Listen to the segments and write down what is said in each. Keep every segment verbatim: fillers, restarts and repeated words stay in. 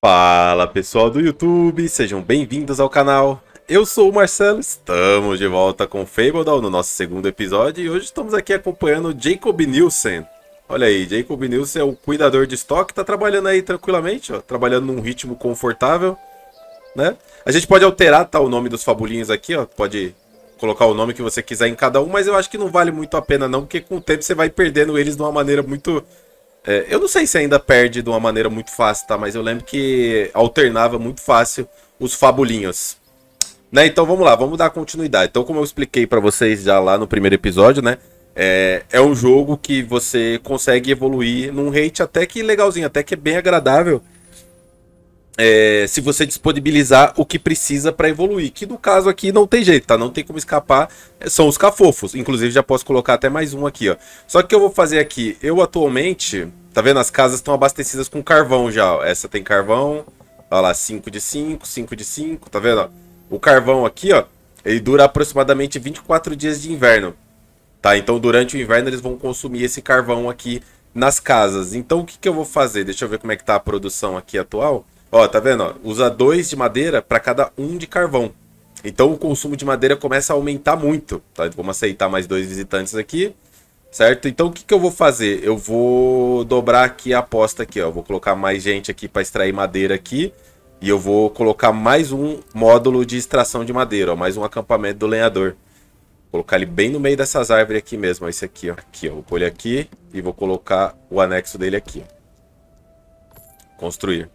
Fala pessoal do YouTube, sejam bem-vindos ao canal. Eu sou o Marcelo, estamos de volta com Fabledown no nosso segundo episódio e hoje estamos aqui acompanhando o Jacob Nielsen. Olha aí, Jacob Nielsen é o cuidador de estoque, tá trabalhando aí tranquilamente, ó, trabalhando num ritmo confortável, né? A gente pode alterar, tá, o nome dos fabulinhos aqui, ó, pode colocar o nome que você quiser em cada um, mas eu acho que não vale muito a pena não, porque com o tempo você vai perdendo eles de uma maneira muito... É, eu não sei se ainda perde de uma maneira muito fácil, tá? Mas eu lembro que alternava muito fácil os fabulinhos. Né? Então vamos lá, vamos dar continuidade. Então, como eu expliquei pra vocês já lá no primeiro episódio, né? É, é um jogo que você consegue evoluir num rate até que legalzinho, até que é bem agradável. É, se você disponibilizar o que precisa para evoluir, que no caso aqui não tem jeito, tá? Não tem como escapar, são os cafofos. Inclusive já posso colocar até mais um aqui, ó. Só que o que eu vou fazer aqui, eu atualmente, tá vendo? As casas estão abastecidas com carvão já, ó. Essa tem carvão, olha lá, cinco de cinco, cinco de cinco, tá vendo? Ó? O carvão aqui, ó, ele dura aproximadamente vinte e quatro dias de inverno, tá? Então durante o inverno eles vão consumir esse carvão aqui nas casas. Então o que que eu vou fazer? Deixa eu ver como é que tá a produção aqui atual. Ó, tá vendo? Ó, usa dois de madeira para cada um de carvão. Então o consumo de madeira começa a aumentar muito. Tá? Vamos aceitar mais dois visitantes aqui, certo? Então o que, que eu vou fazer? Eu vou dobrar aqui a aposta aqui, ó. Vou colocar mais gente aqui para extrair madeira aqui. E eu vou colocar mais um módulo de extração de madeira, ó. Mais um acampamento do lenhador. Vou colocar ele bem no meio dessas árvores aqui mesmo, ó. Esse aqui, ó. Aqui, ó. Vou pôr ele aqui e vou colocar o anexo dele aqui, ó. Construir.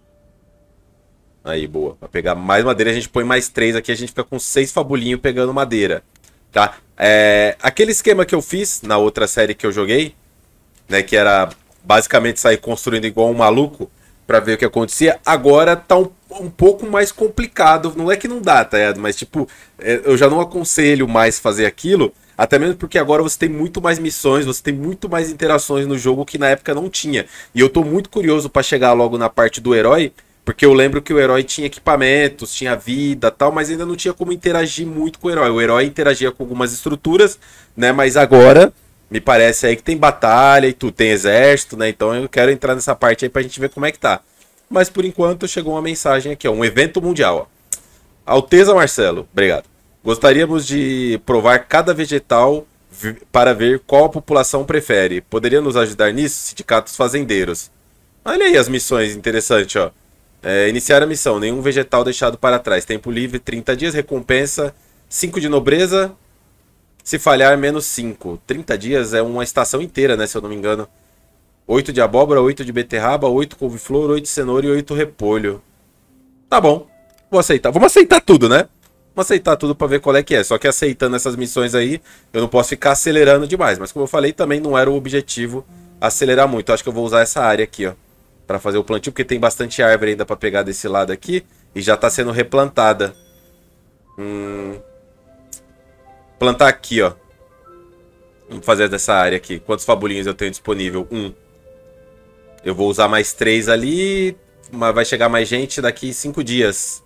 Aí, boa. Pra pegar mais madeira, a gente põe mais três aqui. A gente fica com seis fabulinhos pegando madeira. Tá? É, aquele esquema que eu fiz na outra série que eu joguei, né? Que era basicamente sair construindo igual um maluco pra ver o que acontecia. Agora tá um, um pouco mais complicado. Não é que não dá, tá ligado? Mas, tipo, é, eu já não aconselho mais fazer aquilo. Até mesmo porque agora você tem muito mais missões, você tem muito mais interações no jogo que na época não tinha. E eu tô muito curioso pra chegar logo na parte do herói. Porque eu lembro que o herói tinha equipamentos, tinha vida e tal, mas ainda não tinha como interagir muito com o herói. O herói interagia com algumas estruturas, né? Mas agora, me parece aí que tem batalha e tudo, tem exército, né? Então eu quero entrar nessa parte aí pra gente ver como é que tá. Mas por enquanto chegou uma mensagem aqui, ó. Um evento mundial, ó. Alteza Marcelo, obrigado. Gostaríamos de provar cada vegetal para ver qual a população prefere. Poderia nos ajudar nisso? Sindicatos fazendeiros. Olha aí as missões interessantes, ó. É, iniciar a missão, nenhum vegetal deixado para trás. Tempo livre, trinta dias, recompensa cinco de nobreza. Se falhar, menos cinco. trinta dias é uma estação inteira, né, se eu não me engano. oito de abóbora, oito de beterraba, oito couve-flor, oito de cenoura e oito repolho. Tá bom, vou aceitar. Vamos aceitar tudo, né? Vamos aceitar tudo para ver qual é que é. Só que aceitando essas missões aí, eu não posso ficar acelerando demais. Mas como eu falei, também não era o objetivo acelerar muito. Eu acho que eu vou usar essa área aqui, ó, para fazer o plantio, porque tem bastante árvore ainda para pegar desse lado aqui. E já está sendo replantada. Hum... Plantar aqui, ó. Vamos fazer dessa área aqui. Quantos fabulinhos eu tenho disponível? Um. Eu vou usar mais três ali. Mas vai chegar mais gente daqui cinco dias.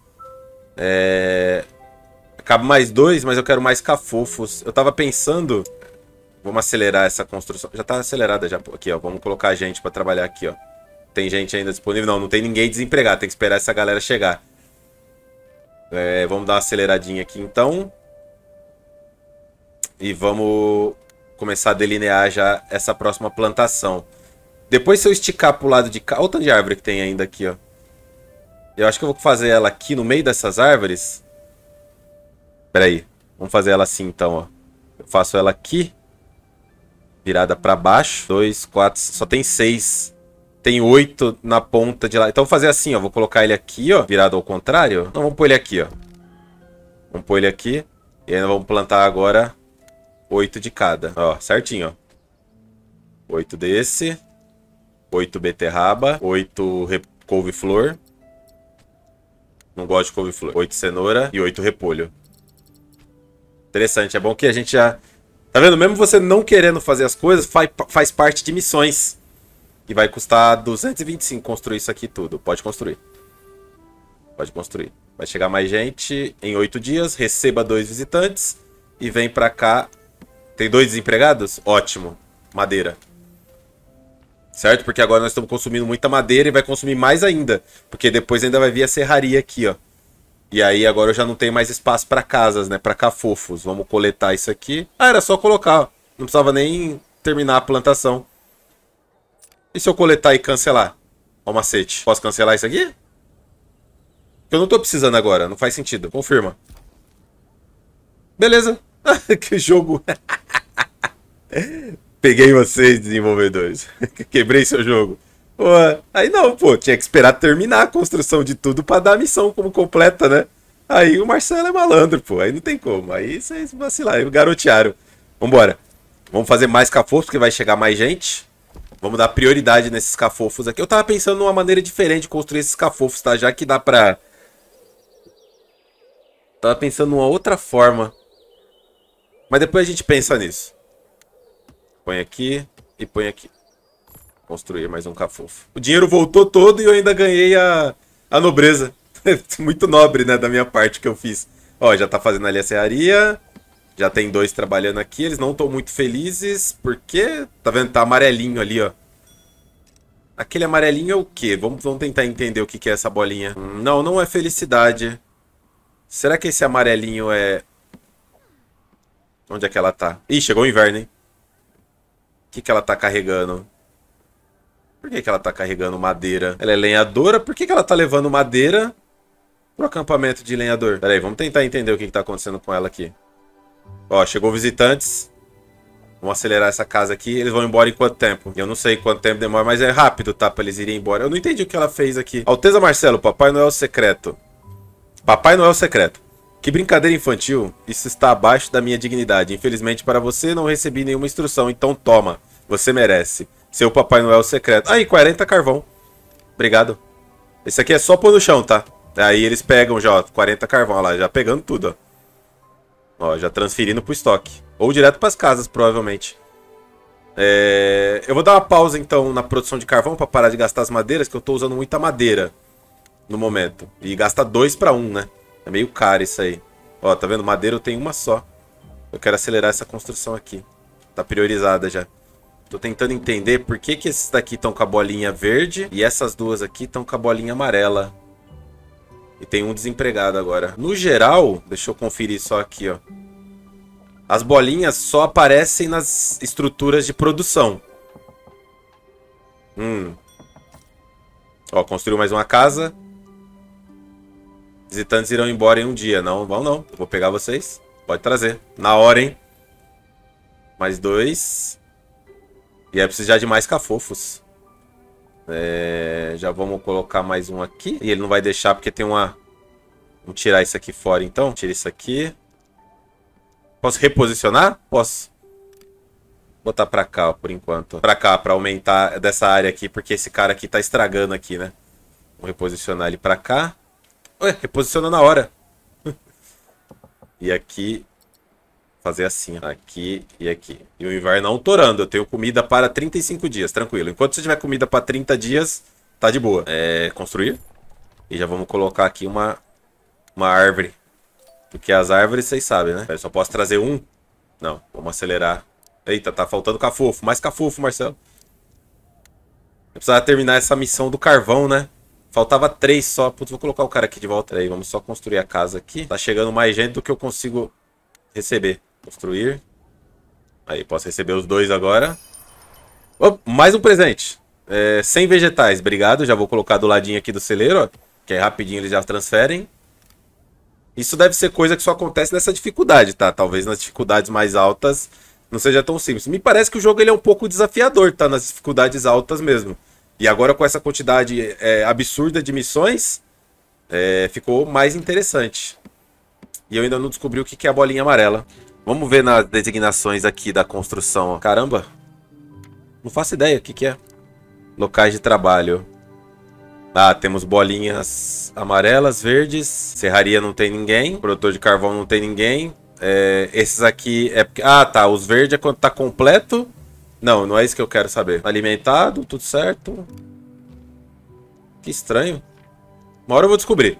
É... Acaba mais dois, mas eu quero mais cafofos. Eu tava pensando... Vamos acelerar essa construção. Já tá acelerada já. Aqui, ó. Vamos colocar gente para trabalhar aqui, ó. Tem gente ainda disponível? Não, não tem ninguém desempregado. Tem que esperar essa galera chegar. É, vamos dar uma aceleradinha aqui, então. E vamos começar a delinear já essa próxima plantação. Depois, se eu esticar pro lado de cá... Olha o tanto de árvore que tem ainda aqui, ó. Eu acho que eu vou fazer ela aqui no meio dessas árvores. Pera aí. Vamos fazer ela assim, então, ó. Eu faço ela aqui. Virada pra baixo. Dois, quatro... Só tem seis... Tem oito na ponta de lá. Então vou fazer assim, ó. Vou colocar ele aqui, ó. Virado ao contrário. Então vamos pôr ele aqui, ó. Vamos pôr ele aqui. E aí nós vamos plantar agora oito de cada. Ó, certinho, ó. Oito desse. Oito beterraba. Oito couve-flor. Não gosto de couve-flor. Oito cenoura. E oito repolho. Interessante. É bom que a gente já... Tá vendo? Mesmo você não querendo fazer as coisas, faz, faz parte de missões. E vai custar duzentos e vinte e cinco construir isso aqui tudo. Pode construir. Pode construir. Vai chegar mais gente em oito dias. Receba dois visitantes. E vem pra cá. Tem dois desempregados? Ótimo. Madeira. certo? Porque agora nós estamos consumindo muita madeira e vai consumir mais ainda. Porque depois ainda vai vir a serraria aqui, ó. E aí agora eu já não tenho mais espaço para casas, né? Para cafofos. Vamos coletar isso aqui. Ah, era só colocar, ó. Não precisava nem terminar a plantação. E se eu coletar e cancelar? Ó o macete. Posso cancelar isso aqui? Eu não tô precisando agora, não faz sentido. Confirma. Beleza. Que jogo. Peguei vocês, desenvolvedores. Quebrei seu jogo. Pô, aí não, pô. Tinha que esperar terminar a construção de tudo pra dar a missão como completa, né? Aí o Marcelo é malandro, pô. Aí não tem como. Aí vocês vacilaram, garotearam. Vambora. Vamos fazer mais cafofos, porque vai chegar mais gente. Vamos dar prioridade nesses cafofos aqui. Eu tava pensando numa maneira diferente de construir esses cafofos, tá? Já que dá pra... Tava pensando numa outra forma. Mas depois a gente pensa nisso. Põe aqui e põe aqui. Construir mais um cafofo. O dinheiro voltou todo e eu ainda ganhei a, a nobreza. Muito nobre, né, da minha parte que eu fiz. Ó, já tá fazendo ali a serraria. Já tem dois trabalhando aqui. Eles não estão muito felizes. Porque, tá vendo? Tá amarelinho ali, ó. Aquele amarelinho é o quê? Vamos, vamos tentar entender o que, que é essa bolinha. Hum, não, não é felicidade. Será que esse amarelinho é... Onde é que ela tá? Ih, chegou o inverno, hein? O que, que ela tá carregando? Por que, que ela tá carregando madeira? Ela é lenhadora? Por que, que ela tá levando madeira pro acampamento de lenhador? Pera aí, vamos tentar entender o que, que tá acontecendo com ela aqui. Ó, chegou visitantes. Vamos acelerar essa casa aqui. Eles vão embora em quanto tempo? Eu não sei quanto tempo demora, mas é rápido, tá? Pra eles irem embora. Eu não entendi o que ela fez aqui. Alteza Marcelo, Papai Noel secreto. Papai Noel secreto. Que brincadeira infantil. Isso está abaixo da minha dignidade. Infelizmente para você não recebi nenhuma instrução. Então toma. Você merece. Seu Papai Noel secreto. Aí, quarenta carvão. Obrigado. Esse aqui é só pôr no chão, tá? Aí eles pegam já, ó, quarenta carvão. Olha lá, já pegando tudo, ó. Ó, já transferindo pro estoque. Ou direto pras casas, provavelmente. É... Eu vou dar uma pausa, então, na produção de carvão pra parar de gastar as madeiras, que eu tô usando muita madeira no momento. E gasta dois pra um, né? É meio caro isso aí. Ó, tá vendo? Madeira eu tenho uma só. Eu quero acelerar essa construção aqui. Tá priorizada já. Tô tentando entender por que que esses daqui estão com a bolinha verde e essas duas aqui estão com a bolinha amarela. E tem um desempregado agora. No geral, deixa eu conferir só aqui, ó. As bolinhas só aparecem nas estruturas de produção. Hum. Ó, construiu mais uma casa. Visitantes irão embora em um dia. Não, vão não. Vou pegar vocês. Pode trazer. Na hora, hein? Mais dois. E aí precisar de mais cafofos. É, já vamos colocar mais um aqui. E ele não vai deixar porque tem uma... Vamos tirar isso aqui fora então. Tira isso aqui. Posso reposicionar? Posso. Vou botar pra cá, ó, por enquanto. Pra cá, pra aumentar dessa área aqui. Porque esse cara aqui tá estragando aqui, né? Vou reposicionar ele pra cá. Ué, reposiciona na hora. E aqui... Fazer assim, ó. Aqui e aqui. E o inverno não torando. Eu tenho comida para trinta e cinco dias, tranquilo. Enquanto você tiver comida para trinta dias, tá de boa. É, construir. E já vamos colocar aqui uma, uma árvore. Porque as árvores, vocês sabem, né? Eu só posso trazer um. Não, vamos acelerar. Eita, tá faltando cafofo. Mais cafofo, Marcelo. Eu precisava terminar essa missão do carvão, né? Faltava três só. Putz, vou colocar o cara aqui de volta. Aí, vamos só construir a casa aqui. Tá chegando mais gente do que eu consigo receber. Construir. Aí, posso receber os dois agora. Oh, mais um presente. É, cem vegetais, obrigado. Já vou colocar do ladinho aqui do celeiro, ó. Que aí rapidinho eles já transferem. Isso deve ser coisa que só acontece nessa dificuldade, tá? Talvez nas dificuldades mais altas não seja tão simples. Me parece que o jogo ele é um pouco desafiador, tá? Nas dificuldades altas mesmo. E agora com essa quantidade é, absurda de missões, é, ficou mais interessante. E eu ainda não descobri o que é a bolinha amarela. Vamos ver nas designações aqui da construção. Caramba. Não faço ideia o que, que é. Locais de trabalho. Ah, temos bolinhas amarelas, verdes. Serraria não tem ninguém. Produtor de carvão não tem ninguém. É, esses aqui é... Ah, tá. Os verdes é quando tá completo. Não, não é isso que eu quero saber. Alimentado, tudo certo. Que estranho. Uma hora eu vou descobrir.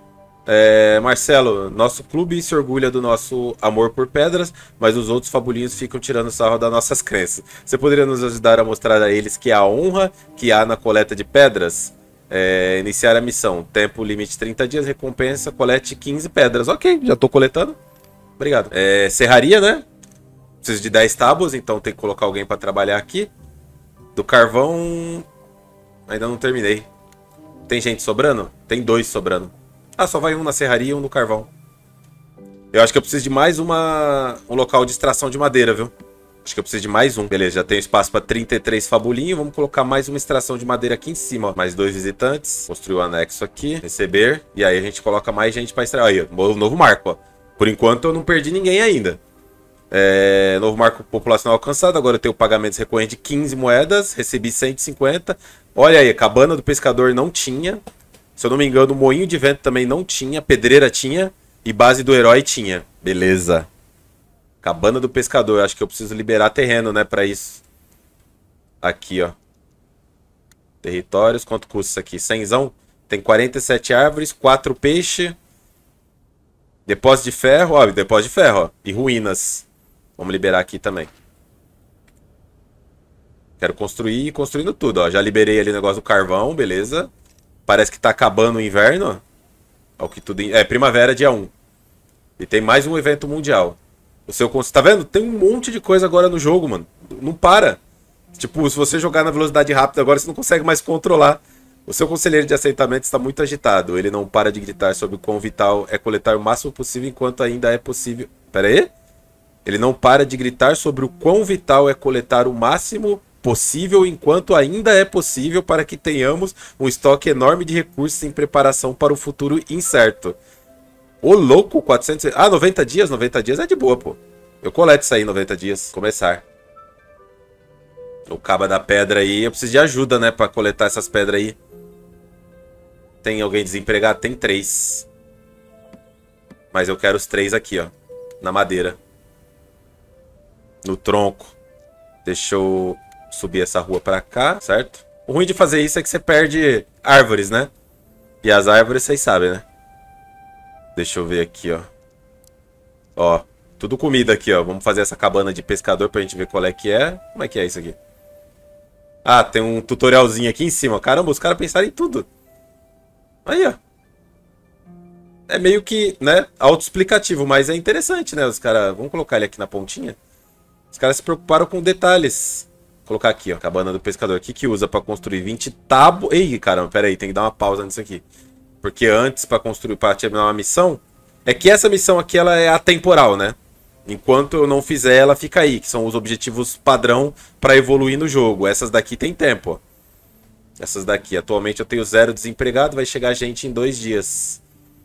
É, Marcelo, nosso clube se orgulha do nosso amor por pedras, mas os outros fabulinhos ficam tirando sarro das nossas crenças. Você poderia nos ajudar a mostrar a eles que a honra que há na coleta de pedras? É, iniciar a missão. Tempo limite trinta dias, recompensa, colete quinze pedras. Ok, já tô coletando. Obrigado. É, serraria, né? Preciso de dez tábuas, então tem que colocar alguém para trabalhar aqui. Do carvão... Ainda não terminei. Tem gente sobrando? Tem dois sobrando. Ah, só vai um na serraria e um no carvão. Eu acho que eu preciso de mais uma... um local de extração de madeira, viu? Acho que eu preciso de mais um. Beleza, já tenho espaço para trinta e três fabulinhos. Vamos colocar mais uma extração de madeira aqui em cima. Ó. Mais dois visitantes. Construir o anexo aqui. Receber. E aí a gente coloca mais gente para extrair. Aí, ó, novo marco, ó. Por enquanto eu não perdi ninguém ainda. É... Novo marco populacional alcançado. Agora eu tenho pagamentos recorrentes de quinze moedas. Recebi cento e cinquenta. Olha aí, a cabana do pescador não tinha. Se eu não me engano, o moinho de vento também não tinha. Pedreira tinha. E base do herói tinha. Beleza. Cabana do pescador. Acho que eu preciso liberar terreno, né? Pra isso. Aqui, ó. Territórios. Quanto custa isso aqui? cenzão. Tem quarenta e sete árvores. quatro peixes. Depósito de ferro. Ó, depósito de ferro, ó. E ruínas. Vamos liberar aqui também. Quero construir e construindo tudo, ó. Já liberei ali o negócio do carvão. Beleza. Parece que tá acabando o inverno. Ó, que tudo... É, primavera, dia um. E tem mais um evento mundial. O seu... Tá vendo? Tem um monte de coisa agora no jogo, mano. Não para. Tipo, se você jogar na velocidade rápida agora, você não consegue mais controlar. O seu conselheiro de assentamento está muito agitado. Ele não para de gritar sobre o quão vital é coletar o máximo possível enquanto ainda é possível... Pera aí. Ele não para de gritar sobre o quão vital é coletar o máximo possível enquanto ainda é possível para que tenhamos um estoque enorme de recursos em preparação para o futuro incerto. Ô louco, quatrocentos... Ah, noventa dias? noventa dias é de boa, pô. Eu coleto isso aí em noventa dias. Começar. O caba da pedra aí. Eu preciso de ajuda, né, para coletar essas pedras aí. Tem alguém desempregado? Tem três. Mas eu quero os três aqui, ó. Na madeira. No tronco. Deixa eu... subir essa rua pra cá, certo? O ruim de fazer isso é que você perde árvores, né? E as árvores, vocês sabem, né? Deixa eu ver aqui, ó. Ó, tudo comida aqui, ó. Vamos fazer essa cabana de pescador pra gente ver qual é que é. Como é que é isso aqui? Ah, tem um tutorialzinho aqui em cima. Caramba, os caras pensaram em tudo. Aí, ó. É meio que, né, autoexplicativo, mas é interessante, né? Os caras... Vamos colocar ele aqui na pontinha. Os caras se preocuparam com detalhes. Vou colocar aqui, ó, cabana do pescador. O que que usa pra construir vinte tábuas? Ei, caramba, pera aí, tem que dar uma pausa nisso aqui. Porque antes, pra construir, pra terminar uma missão... É que essa missão aqui, ela é atemporal, né? Enquanto eu não fizer, ela fica aí. Que são os objetivos padrão pra evoluir no jogo. Essas daqui tem tempo, ó. Essas daqui. Atualmente eu tenho zero desempregado. Vai chegar gente em dois dias.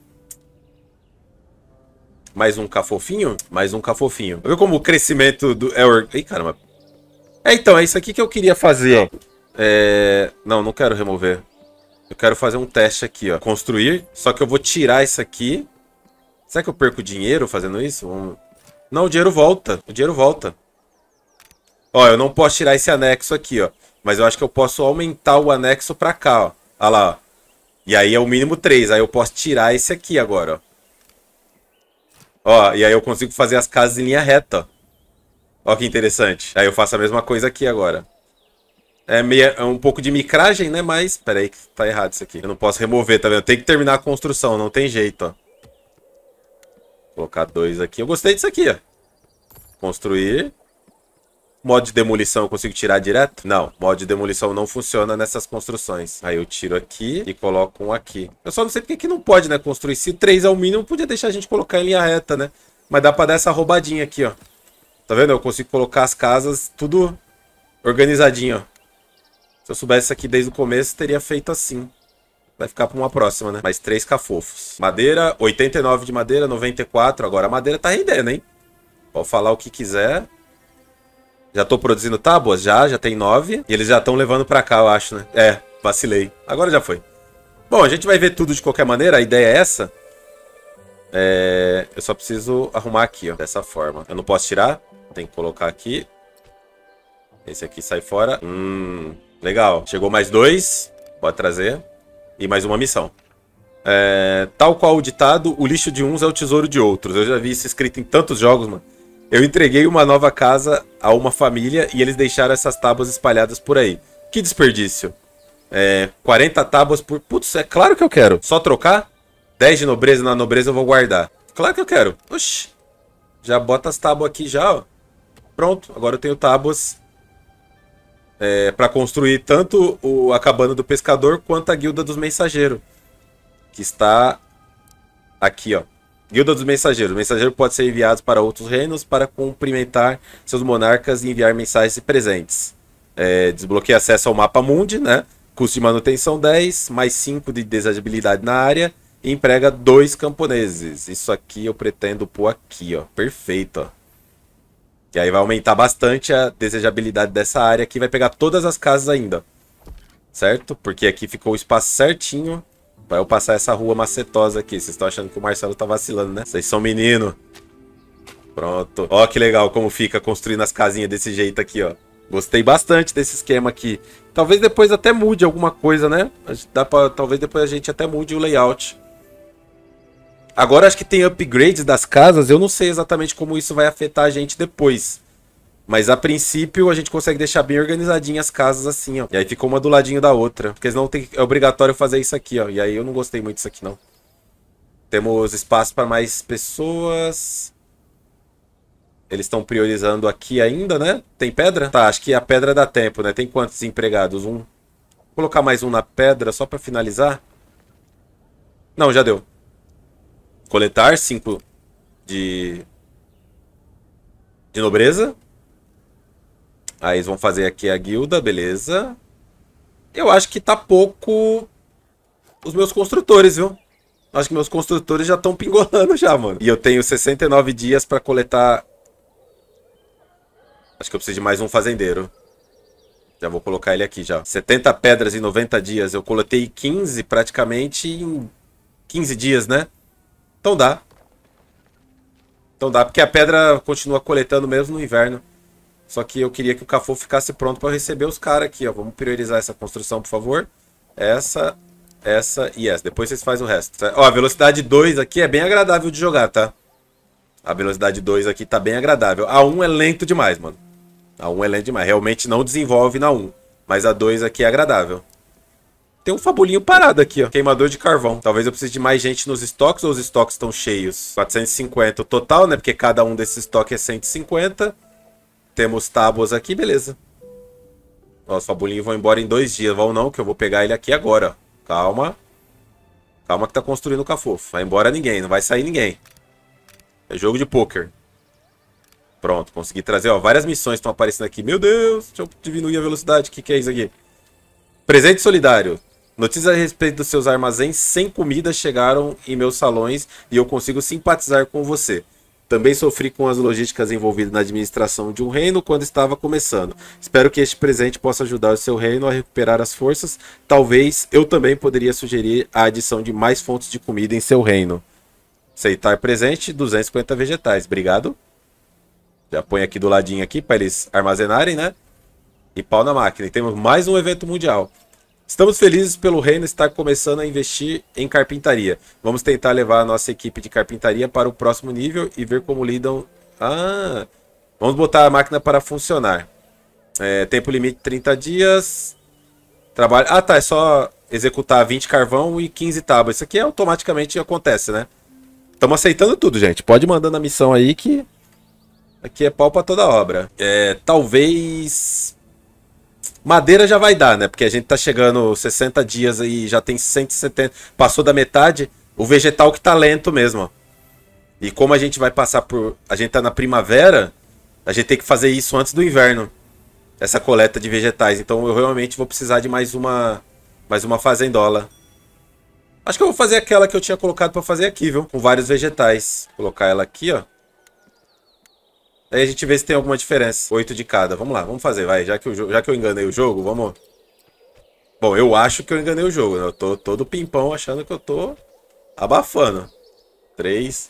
Mais um cafofinho? Mais um cafofinho. Viu como o crescimento do... É or... Ih, caramba. É, então, é isso aqui que eu queria fazer, ó. É... Não, não quero remover. Eu quero fazer um teste aqui, ó. Construir. Só que eu vou tirar isso aqui. Será que eu perco dinheiro fazendo isso? Vamos... Não, o dinheiro volta. O dinheiro volta. Ó, eu não posso tirar esse anexo aqui, ó. Mas eu acho que eu posso aumentar o anexo pra cá, ó. Olha lá, ó. E aí é o mínimo três. Aí eu posso tirar esse aqui agora, ó. Ó, e aí eu consigo fazer as casas em linha reta, ó. Ó que interessante. Aí eu faço a mesma coisa aqui agora. É, meio, é um pouco de micragem, né? Mas... Pera aí que tá errado isso aqui. Eu não posso remover, tá vendo? Tem que terminar a construção, não tem jeito, ó. Vou colocar dois aqui. Eu gostei disso aqui, ó. Construir. Modo de demolição eu consigo tirar direto? Não, modo de demolição não funciona nessas construções. Aí eu tiro aqui e coloco um aqui. Eu só não sei porque que não pode, né, construir. Se três é o mínimo, podia deixar a gente colocar em linha reta, né? Mas dá pra dar essa roubadinha aqui, ó. Tá vendo? Eu consigo colocar as casas tudo organizadinho, ó. Se eu soubesse isso aqui desde o começo, teria feito assim. Vai ficar pra uma próxima, né? Mais três cafofos. Madeira, oitenta e nove de madeira, noventa e quatro. Agora a madeira tá rendendo, hein? Pode falar o que quiser. Já tô produzindo tábuas? Já, já tem nove. E eles já estão levando pra cá, eu acho, né? É, vacilei. Agora já foi. Bom, a gente vai ver tudo de qualquer maneira. A ideia é essa. É... Eu só preciso arrumar aqui, ó. Dessa forma. Eu não posso tirar. Tem que colocar aqui. Esse aqui sai fora. Hum, legal. Chegou mais dois. Pode trazer. E mais uma missão. É, tal qual o ditado, o lixo de uns é o tesouro de outros. Eu já vi isso escrito em tantos jogos, mano. Eu entreguei uma nova casa a uma família e eles deixaram essas tábuas espalhadas por aí. Que desperdício. É, quarenta tábuas por... Putz, é claro que eu quero. Só trocar? dez de nobreza, na nobreza eu vou guardar. Claro que eu quero. Oxi. Já bota as tábuas aqui já, ó. Pronto, agora eu tenho tábuas é, pra construir tanto o, a cabana do pescador quanto a guilda dos mensageiros. Que está aqui, ó. Guilda dos Mensageiros. O mensageiro pode ser enviado para outros reinos para cumprimentar seus monarcas e enviar mensagens e presentes. É, desbloqueia acesso ao mapa mundi, né? Custo de manutenção dez, mais cinco de desejabilidade na área e emprega dois camponeses. Isso aqui eu pretendo pôr aqui, ó. Perfeito, ó. E aí vai aumentar bastante a desejabilidade dessa área aqui. Vai pegar todas as casas ainda. Certo? Porque aqui ficou o espaço certinho pra eu passar essa rua macetosa aqui. Vocês estão achando que o Marcelo tá vacilando, né? Vocês são menino. Pronto. Ó que legal como fica construindo as casinhas desse jeito aqui, ó. Gostei bastante desse esquema aqui. Talvez depois até mude alguma coisa, né? Dá pra, talvez depois a gente até mude o layout. Agora acho que tem upgrades das casas. Eu não sei exatamente como isso vai afetar a gente depois. Mas a princípio a gente consegue deixar bem organizadinhas as casas assim, ó. E aí ficou uma do ladinho da outra. Porque senão tem, é obrigatório fazer isso aqui, ó. E aí eu não gostei muito disso aqui, não. Temos espaço para mais pessoas. Eles estão priorizando aqui ainda, né? Tem pedra? Tá, acho que a pedra dá tempo, né? Tem quantos empregados? Um. Vou colocar mais um na pedra só para finalizar. Não, já deu. Coletar cinco de... de nobreza. Aí eles vão fazer aqui a guilda, beleza. Eu acho que tá pouco os meus construtores, viu? Acho que meus construtores já estão pingolando já, mano. E eu tenho sessenta e nove dias pra coletar... Acho que eu preciso de mais um fazendeiro. Já vou colocar ele aqui já. setenta pedras em noventa dias. Eu coletei quinze praticamente em quinze dias, né? Então dá. Então dá, porque a pedra continua coletando mesmo no inverno. Só que eu queria que o Cafu ficasse pronto para receber os caras aqui, ó. Vamos priorizar essa construção, por favor. Essa, essa e essa. Depois vocês fazem o resto. Ó, a velocidade dois aqui é bem agradável de jogar, tá? A velocidade dois aqui tá bem agradável. A um é lento demais, mano. A um é lento demais. Realmente não desenvolve na um. Mas a dois aqui é agradável. Tem um fabulinho parado aqui, ó. Queimador de carvão. Talvez eu precise de mais gente nos estoques ou os estoques estão cheios? quatrocentos e cinquenta o total, né? Porque cada um desses estoques é cento e cinquenta. Temos tábuas aqui, beleza. Ó, os fabulinhos vão embora em dois dias. Vão não, que eu vou pegar ele aqui agora. Calma. Calma que tá construindo o Cafofo. Vai embora ninguém, não vai sair ninguém. É jogo de pôquer. Pronto, consegui trazer, ó. Várias missões estão aparecendo aqui. Meu Deus, deixa eu diminuir a velocidade. O que, que é isso aqui? Presente solidário. Notícias a respeito dos seus armazéns sem comida chegaram em meus salões e eu consigo simpatizar com você. Também sofri com as logísticas envolvidas na administração de um reino quando estava começando. Espero que este presente possa ajudar o seu reino a recuperar as forças. Talvez eu também poderia sugerir a adição de mais fontes de comida em seu reino. Aceitar presente, duzentos e cinquenta vegetais. Obrigado. Já põe aqui do ladinho aqui para eles armazenarem, né? E pau na máquina. E temos mais um evento mundial. Estamos felizes pelo reino estar começando a investir em carpintaria. Vamos tentar levar a nossa equipe de carpintaria para o próximo nível e ver como lidam... Ah! Vamos botar a máquina para funcionar. É, tempo limite trinta dias. Trabalho... Ah, tá. É só executar vinte carvão e quinze tábuas. Isso aqui automaticamente acontece, né? Estamos aceitando tudo, gente. Pode mandar na missão aí que... Aqui é pau para toda obra. É, talvez... Madeira já vai dar, né? Porque a gente tá chegando sessenta dias aí, já tem cento e setenta. Passou da metade. O vegetal que tá lento mesmo, ó. E como a gente vai passar por... A gente tá na primavera, a gente tem que fazer isso antes do inverno. Essa coleta de vegetais. Então eu realmente vou precisar de mais uma... Mais uma fazendola. Acho que eu vou fazer aquela que eu tinha colocado pra fazer aqui, viu? Com vários vegetais. Vou colocar ela aqui, ó. Aí a gente vê se tem alguma diferença. Oito de cada. Vamos lá, vamos fazer, vai. Já que, eu, já que eu enganei o jogo, vamos... Bom, eu acho que eu enganei o jogo, né? Eu tô todo pimpão achando que eu tô abafando. Três.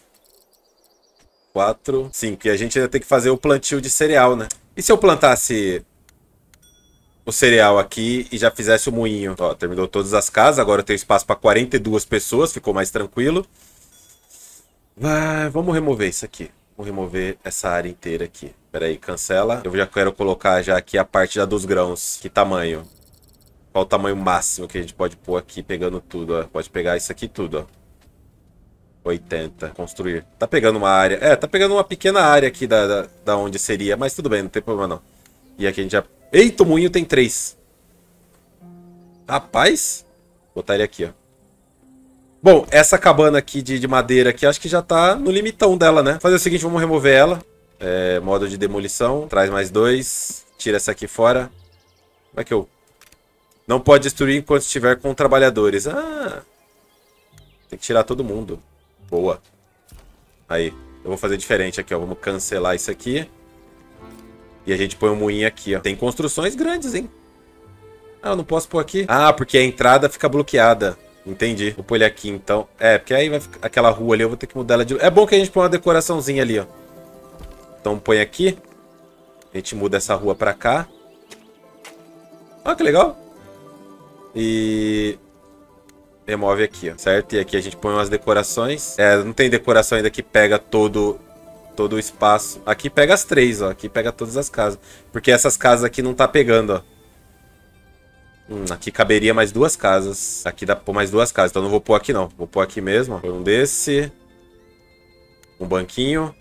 Quatro. Cinco. E a gente ainda tem que fazer o plantio de cereal, né? E se eu plantasse... o cereal aqui e já fizesse o moinho. Ó, terminou todas as casas. Agora eu tenho espaço para quarenta e duas pessoas. Ficou mais tranquilo. Vai, vamos remover isso aqui. Vou remover essa área inteira aqui. Pera aí, cancela. Eu já quero colocar já aqui a parte já dos grãos. Que tamanho? Qual o tamanho máximo que a gente pode pôr aqui, pegando tudo, ó. Pode pegar isso aqui tudo, ó. oitenta. Construir. Tá pegando uma área. É, tá pegando uma pequena área aqui da, da, da onde seria. Mas tudo bem, não tem problema não. E aqui a gente já... Eita, o moinho tem três. Rapaz. Vou botar ele aqui, ó. Bom, essa cabana aqui de, de madeira aqui, acho que já tá no limitão dela, né? Fazer o seguinte, vamos remover ela. É, modo de demolição. Traz mais dois. Tira essa aqui fora. Como é que eu... Não pode destruir enquanto estiver com trabalhadores. Ah. Tem que tirar todo mundo. Boa. Aí. Eu vou fazer diferente aqui, ó. Vamos cancelar isso aqui. E a gente põe um moinho aqui, ó. Tem construções grandes, hein? Ah, eu não posso pôr aqui. Ah, porque a entrada fica bloqueada. Entendi. Vou pôr ele aqui, então. É, porque aí vai ficar aquela rua ali, eu vou ter que mudar ela de... É bom que a gente põe uma decoraçãozinha ali, ó. Então põe aqui. A gente muda essa rua pra cá. Ah, que legal. E... remove aqui, ó. Certo? E aqui a gente põe umas decorações. É, não tem decoração ainda que pega todo... todo o espaço. Aqui pega as três, ó. Aqui pega todas as casas. Porque essas casas aqui não tá pegando, ó. Hum, aqui caberia mais duas casas. Aqui dá pra pôr mais duas casas. Então não vou pôr aqui, não. Vou pôr aqui mesmo, ó. Põe um desse. Um banquinho.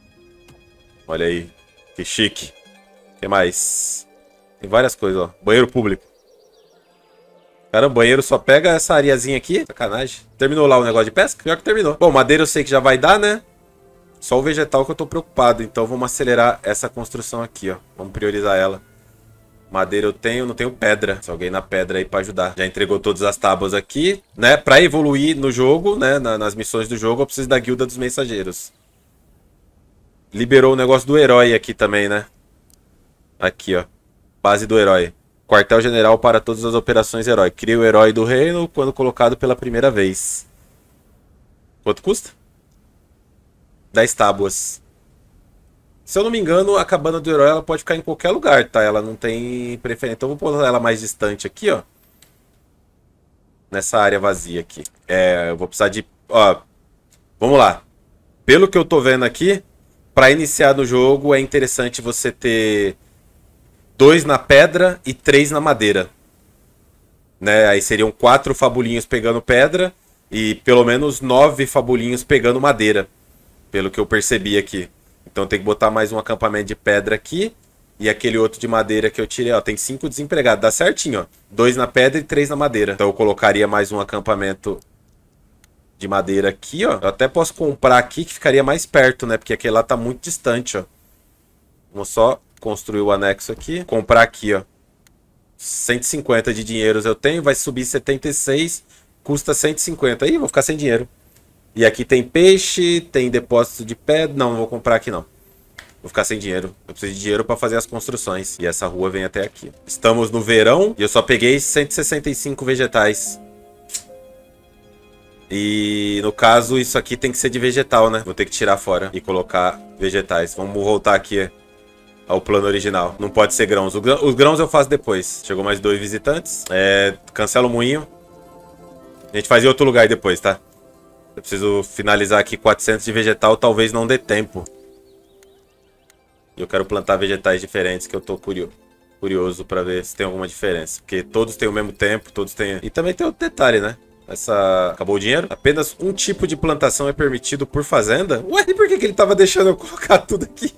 Olha aí. Que chique. O que mais? Tem várias coisas, ó. Banheiro público. Cara, o banheiro só pega essa areazinha aqui. Sacanagem. Terminou lá o negócio de pesca? Pior que terminou. Bom, madeira eu sei que já vai dar, né? Só o vegetal que eu tô preocupado. Então vamos acelerar essa construção aqui, ó. Vamos priorizar ela. Madeira eu tenho, não tenho pedra. Se alguém na pedra aí pra ajudar. Já entregou todas as tábuas aqui, né? Pra evoluir no jogo, né? Na, nas missões do jogo, eu preciso da guilda dos mensageiros. Liberou o negócio do herói aqui também, né? Aqui, ó. Base do herói. Quartel-general para todas as operações herói. Cria o herói do reino quando colocado pela primeira vez. Quanto custa? dez tábuas. Se eu não me engano, a cabana do herói ela pode ficar em qualquer lugar, tá? Ela não tem preferência. Então eu vou pôr ela mais distante aqui, ó. Nessa área vazia aqui. É, eu vou precisar de... Ó, vamos lá. Pelo que eu tô vendo aqui, pra iniciar no jogo é interessante você ter dois na pedra e três na madeira. Né? Aí seriam quatro fabulinhos pegando pedra e pelo menos nove fabulinhos pegando madeira. Pelo que eu percebi aqui. Então tem que botar mais um acampamento de pedra aqui. E aquele outro de madeira que eu tirei, ó. Tem cinco desempregados. Dá certinho, ó. Dois na pedra e três na madeira. Então eu colocaria mais um acampamento de madeira aqui, ó. Eu até posso comprar aqui que ficaria mais perto, né? Porque aquele lá tá muito distante, ó. Vamos só construir o anexo aqui. Comprar aqui, ó. cento e cinquenta de dinheiros eu tenho. Vai subir setenta e seis. Custa cento e cinquenta. Ih, vou ficar sem dinheiro. E aqui tem peixe, tem depósito de pedra. Não, não vou comprar aqui não. Vou ficar sem dinheiro. Eu preciso de dinheiro para fazer as construções. E essa rua vem até aqui. Estamos no verão e eu só peguei cento e sessenta e cinco vegetais. E no caso isso aqui tem que ser de vegetal, né? Vou ter que tirar fora e colocar vegetais. Vamos voltar aqui ao plano original. Não pode ser grãos. Os grãos eu faço depois. Chegou mais dois visitantes. É, cancela o moinho. A gente faz em outro lugar depois, tá? Eu preciso finalizar aqui quatrocentos de vegetal, talvez não dê tempo. E eu quero plantar vegetais diferentes, que eu tô curio... curioso pra ver se tem alguma diferença. Porque todos têm o mesmo tempo, todos têm... E também tem outro detalhe, né? Essa... Acabou o dinheiro? Apenas um tipo de plantação é permitido por fazenda? Ué, e por que, que ele tava deixando eu colocar tudo aqui?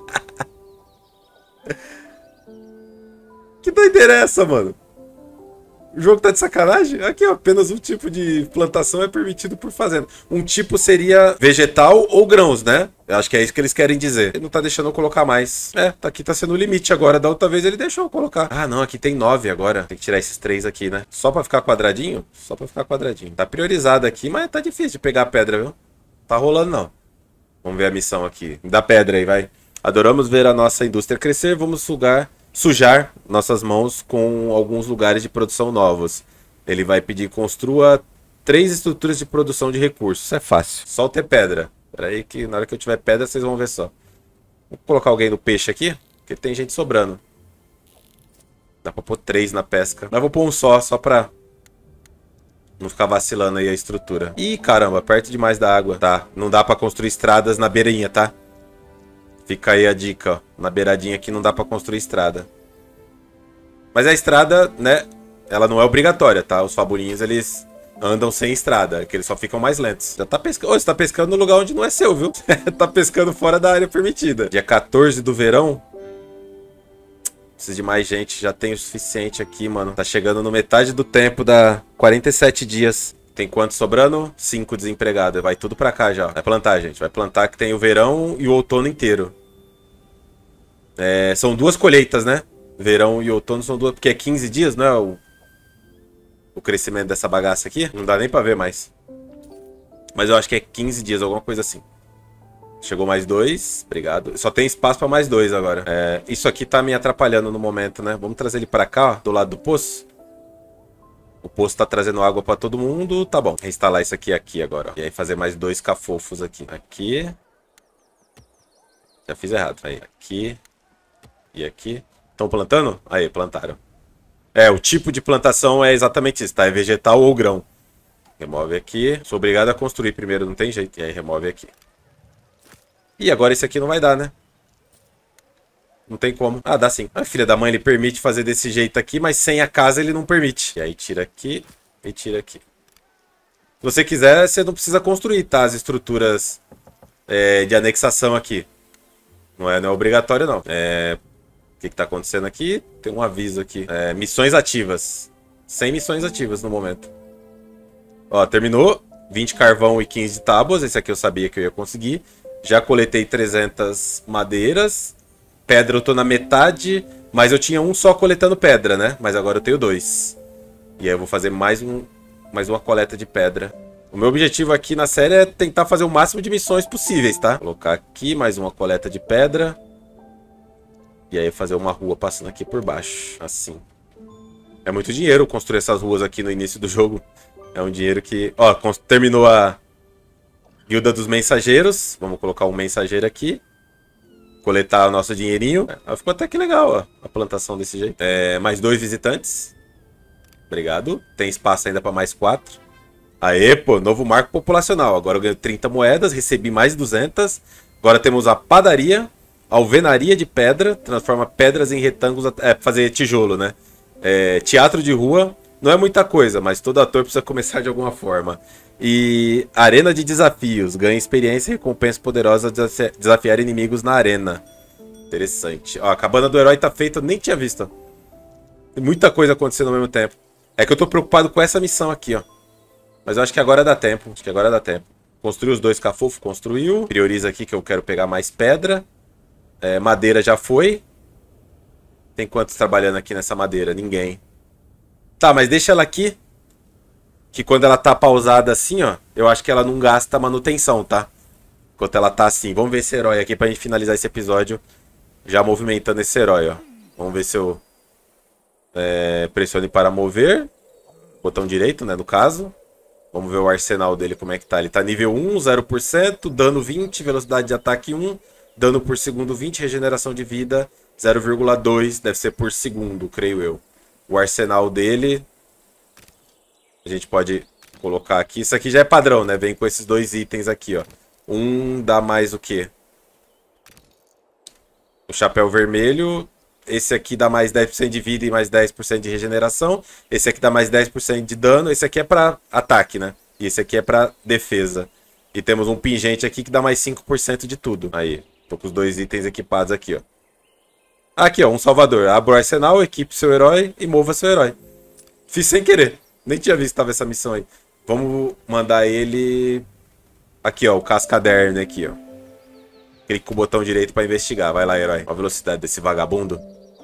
Que doideira é essa, mano? O jogo tá de sacanagem? Aqui, ó, apenas um tipo de plantação é permitido por fazenda. Um tipo seria vegetal ou grãos, né? Eu acho que é isso que eles querem dizer. Ele não tá deixando eu colocar mais. É, tá aqui tá sendo o limite agora. Da outra vez ele deixou eu colocar. Ah, não, aqui tem nove agora. Tem que tirar esses três aqui, né? Só pra ficar quadradinho? Só pra ficar quadradinho. Tá priorizado aqui, mas tá difícil de pegar a pedra, viu? Tá rolando, não. Vamos ver a missão aqui. Dá pedra aí, vai. Adoramos ver a nossa indústria crescer. Vamos sugar... sujar nossas mãos com alguns lugares de produção novos. Ele vai pedir construa três estruturas de produção de recursos. Isso é fácil. Só ter pedra. Espera aí que na hora que eu tiver pedra vocês vão ver só. Vou colocar alguém no peixe aqui, porque tem gente sobrando. Dá pra pôr três na pesca. Mas vou pôr um só, só pra não ficar vacilando aí a estrutura. Ih, caramba, perto demais da água. Tá, não dá pra construir estradas na beirinha, tá? Fica aí a dica, ó. Na beiradinha aqui não dá pra construir estrada. Mas a estrada, né, ela não é obrigatória, tá? Os fabulinhos, eles andam sem estrada, que eles só ficam mais lentos. Já tá pescando. Ô, você tá pescando no lugar onde não é seu, viu? Tá pescando fora da área permitida. Dia quatorze do verão. Precisa de mais gente, já tem o suficiente aqui, mano. Tá chegando no metade do tempo, dá quarenta e sete dias. Tem quanto sobrando? cinco desempregados. Vai tudo pra cá já. Vai plantar, gente. Vai plantar que tem o verão e o outono inteiro. É, são duas colheitas, né? Verão e outono são duas. Porque é quinze dias, não é o, o crescimento dessa bagaça aqui? Não dá nem pra ver mais. Mas eu acho que é quinze dias, alguma coisa assim. Chegou mais dois, obrigado. Só tem espaço pra mais dois agora. É, isso aqui tá me atrapalhando no momento, né? Vamos trazer ele pra cá, ó, do lado do poço. O poço tá trazendo água pra todo mundo. Tá bom. Reinstalar isso aqui aqui agora, ó. E aí fazer mais dois cafofos aqui. Aqui. Já fiz errado. Aí, aqui. E aqui. Estão plantando? Aí, plantaram. É, o tipo de plantação é exatamente isso, tá? É vegetal ou grão. Remove aqui. Sou obrigado a construir primeiro, não tem jeito. E aí, remove aqui. E agora esse aqui não vai dar, né? Não tem como. Ah, dá sim. A filha da mãe, ele permite fazer desse jeito aqui, mas sem a casa ele não permite. E aí tira aqui e tira aqui. Se você quiser, você não precisa construir, tá? As estruturas é, de anexação aqui. Não é, não é obrigatório, não. É... O que que tá acontecendo aqui? Tem um aviso aqui. É, missões ativas. cem missões ativas no momento. Ó, terminou. vinte carvão e quinze tábuas. Esse aqui eu sabia que eu ia conseguir. Já coletei trezentas madeiras. Pedra eu tô na metade. Mas eu tinha um só coletando pedra, né? Mas agora eu tenho dois. E aí eu vou fazer mais, um, mais uma coleta de pedra. O meu objetivo aqui na série é tentar fazer o máximo de missões possíveis, tá? Vou colocar aqui mais uma coleta de pedra. E aí fazer uma rua passando aqui por baixo. Assim. É muito dinheiro construir essas ruas aqui no início do jogo. É um dinheiro que... Ó, terminou a guilda dos mensageiros. Vamos colocar um mensageiro aqui. Coletar o nosso dinheirinho. É, ficou até que legal, ó, a plantação desse jeito. É, mais dois visitantes. Obrigado. Tem espaço ainda para mais quatro. Aê, pô, novo marco populacional. Agora eu ganho trinta moedas, recebi mais duzentas. Agora temos a padaria, alvenaria de pedra. Transforma pedras em retângulos, é, fazer tijolo, né? É, teatro de rua. Não é muita coisa, mas todo ator precisa começar de alguma forma. E arena de desafios. Ganha experiência e recompensa poderosa de desafiar inimigos na arena. Interessante. Ó, a cabana do herói tá feita, eu nem tinha visto. Tem muita coisa acontecendo ao mesmo tempo. É que eu tô preocupado com essa missão aqui, ó. Mas eu acho que agora dá tempo. Acho que agora dá tempo. Construiu os dois cafofos, construiu. Prioriza aqui que eu quero pegar mais pedra. É, madeira já foi. Tem quantos trabalhando aqui nessa madeira? Ninguém. Tá, mas deixa ela aqui. Que quando ela tá pausada assim, ó, eu acho que ela não gasta manutenção, tá? Enquanto ela tá assim. Vamos ver esse herói aqui pra gente finalizar esse episódio. Já movimentando esse herói, ó. Vamos ver se eu é, pressione para mover. Botão direito, né, no caso. Vamos ver o arsenal dele, como é que tá. Ele tá nível um, zero por cento, dano vinte, velocidade de ataque um, dano por segundo vinte, regeneração de vida zero vírgula dois, deve ser por segundo, creio eu. O arsenal dele... A gente pode colocar aqui. Isso aqui já é padrão, né? Vem com esses dois itens aqui, ó. Um dá mais o quê? O chapéu vermelho. Esse aqui dá mais dez por cento de vida e mais dez por cento de regeneração. Esse aqui dá mais dez por cento de dano. Esse aqui é pra ataque, né? E esse aqui é pra defesa. E temos um pingente aqui que dá mais cinco por cento de tudo. Aí, tô com os dois itens equipados aqui, ó. Aqui, ó, um salvador. Abra o arsenal, equipe seu herói e mova seu herói. Fiz sem querer. Nem tinha visto que tava essa missão aí. Vamos mandar ele... Aqui, ó, o cascaderno aqui, ó. Clique com o botão direito pra investigar. Vai lá, herói. Olha a velocidade desse vagabundo.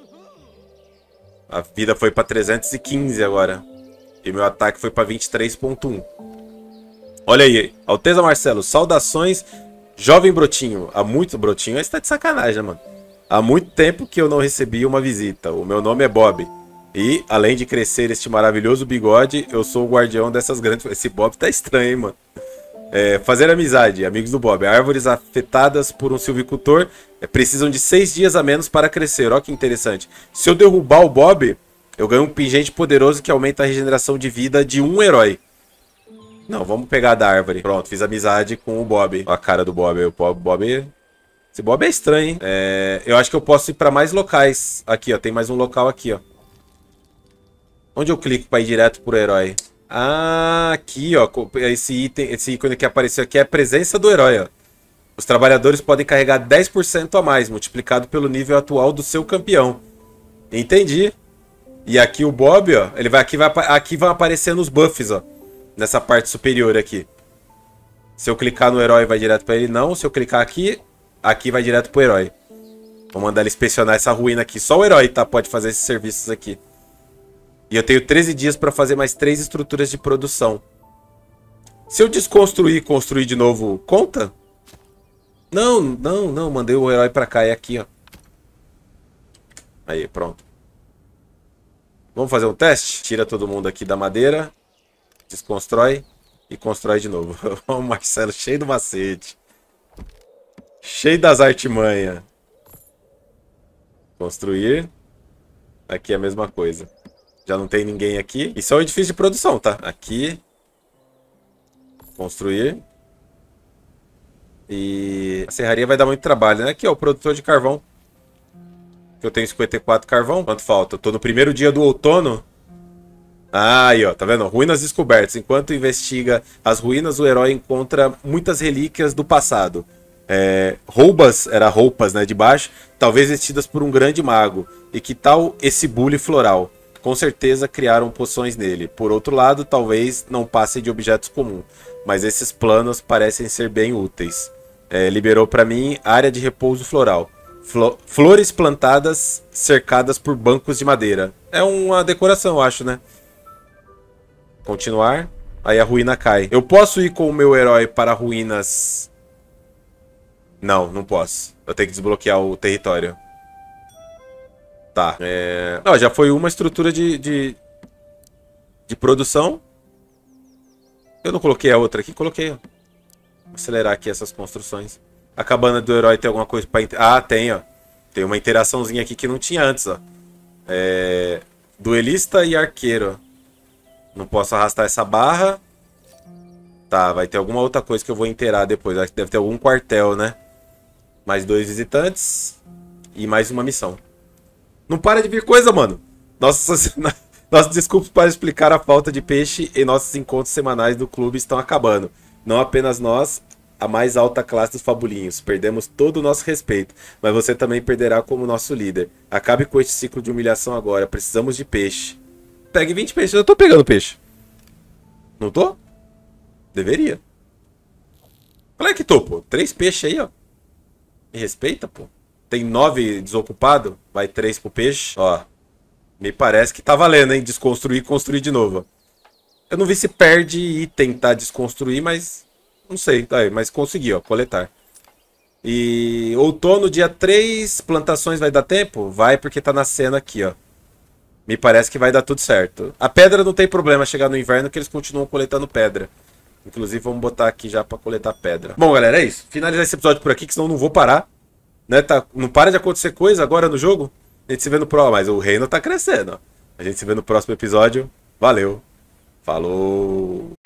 A vida foi pra trezentos e quinze agora. E meu ataque foi pra vinte e três ponto um. Olha aí. Alteza Marcelo, saudações. Jovem Brotinho. Há muito... Brotinho, esse tá de sacanagem, mano. Há muito tempo que eu não recebi uma visita. O meu nome é Bob. E, além de crescer este maravilhoso bigode, eu sou o guardião dessas grandes... Esse Bob tá estranho, hein, mano. É, fazer amizade, amigos do Bob. Árvores afetadas por um silvicultor é, precisam de seis dias a menos para crescer. Olha que interessante. Se eu derrubar o Bob, Eu ganho um pingente poderoso que aumenta a regeneração de vida de um herói. Não, vamos pegar a da árvore. Pronto, fiz amizade com o Bob. Olha a cara do Bob. O Bob... Esse Bob é estranho, hein? É... Eu acho que eu posso ir pra mais locais. Aqui, ó. Tem mais um local aqui, ó. Onde eu clico pra ir direto pro herói? Ah, aqui, ó. Esse item, esse ícone que apareceu aqui é a presença do herói, ó. Os trabalhadores podem carregar dez por cento a mais, multiplicado pelo nível atual do seu campeão. Entendi. E aqui o Bob, ó, ele vai aqui, vai, aqui vão aparecendo os buffs, ó. Nessa parte superior aqui. Se eu clicar no herói, vai direto pra ele. Não, se eu clicar aqui, aqui vai direto pro herói. Vou mandar ele inspecionar essa ruína aqui. Só o herói, tá? Pode fazer esses serviços aqui. E eu tenho treze dias pra fazer mais três estruturas de produção. Se eu desconstruir e construir de novo, conta? Não, não, não. Mandei o herói pra cá. É aqui, ó. Aí, pronto. Vamos fazer um teste? Tira todo mundo aqui da madeira. Desconstrói. E constrói de novo. O Marcelo cheio do macete. Cheio das artimanhas. Construir. Aqui é a mesma coisa. Já não tem ninguém aqui. Isso é um edifício de produção, tá? Aqui. Construir. E a serraria vai dar muito trabalho, né? Aqui, ó, o produtor de carvão. Eu tenho cinquenta e quatro carvão. Quanto falta? Eu tô no primeiro dia do outono. Ah, aí, ó, tá vendo? Ruínas descobertas. Enquanto investiga as ruínas, o herói encontra muitas relíquias do passado. É, roubas, era roupas, né, de baixo, talvez vestidas por um grande mago. E que tal esse bule floral? Com certeza criaram poções nele. Por outro lado, talvez não passe de objetos comuns. Mas esses planos parecem ser bem úteis. É, liberou pra mim área de repouso floral. Flo flores plantadas cercadas por bancos de madeira. É uma decoração, eu acho, né? Continuar. Aí a ruína cai. Eu posso ir com o meu herói para ruínas... Não, não posso. Eu tenho que desbloquear o território. Tá. É... Não, já foi uma estrutura de, de... de produção. Eu não coloquei a outra aqui? Coloquei, ó. Vou acelerar aqui essas construções. A cabana do herói tem alguma coisa pra... Ah, tem, ó. Tem uma interaçãozinha aqui que não tinha antes, ó. É... Duelista e arqueiro. Não posso arrastar essa barra. Tá, vai ter alguma outra coisa que eu vou inteirar depois. Acho que deve ter algum quartel, né? Mais dois visitantes. E mais uma missão. Não para de vir coisa, mano. Nossas, nossas desculpas para explicar a falta de peixe e nossos encontros semanais do clube estão acabando. Não apenas nós... A mais alta classe dos fabulinhos. Perdemos todo o nosso respeito. Mas você também perderá como nosso líder. Acabe com este ciclo de humilhação agora. Precisamos de peixe. Pegue vinte peixes. Eu tô pegando peixe. Não tô? Deveria. Olha que tô, pô. Três peixes aí, ó. Me respeita, pô. Tem nove desocupado. Vai três pro peixe. Ó. Me parece que tá valendo, hein? Desconstruir e construir de novo. Eu não vi se perde item, tá? Desconstruir, mas... Não sei, tá aí, mas consegui, ó, coletar. E outono, dia três, plantações vai dar tempo? Vai, porque tá na cena aqui, ó. Me parece que vai dar tudo certo. A pedra não tem problema chegar no inverno, que eles continuam coletando pedra. Inclusive, vamos botar aqui já pra coletar pedra. Bom, galera, é isso. Finalizar esse episódio por aqui, que senão eu não vou parar. Né? Tá, não para de acontecer coisa agora no jogo. A gente se vê no próximo, mas o reino tá crescendo, ó. A gente se vê no próximo episódio. Valeu. Falou.